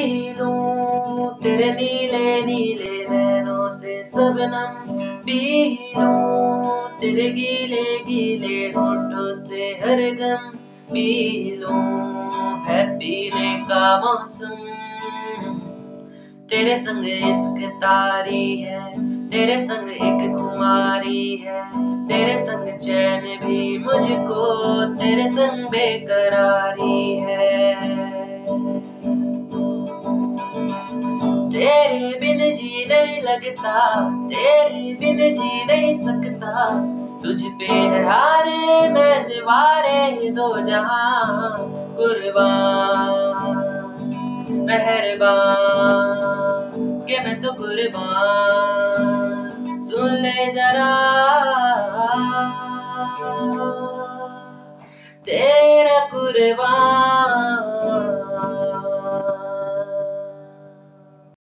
लूं तेरे नीले नीले नैनों से शबनम पी लूं तेरे गीले गीले होठों से हर गम पी लूं है पीने का मौसम तेरे संग इश्क तारी है तेरे संग एक खुमारी है तेरे संग चैन भी मुझको तेरे संग बेकरारी है तेरे बिन जी नहीं लगता तेरे बिन जी नहीं सकता तुझ पे है हारे मैं निवारे दो जहां कुर्बान मेहरबान के मैं तो कुर्बान सुन ले जरा तेरा कुर्बान